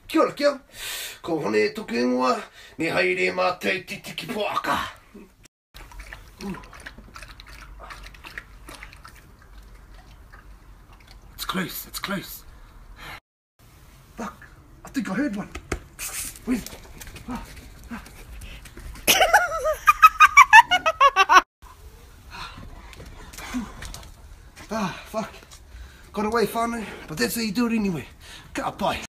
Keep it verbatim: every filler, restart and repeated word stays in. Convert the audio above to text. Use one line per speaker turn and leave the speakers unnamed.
Kia ora, kia. Ko hone e toku ingoa, me haere mātou te tiki poaka. It's close, it's close. Fuck, I think I heard one. Where's... Ah, ah. Ah, fuck. Got away, whānau, but that's how you do it anyway. Ka pai.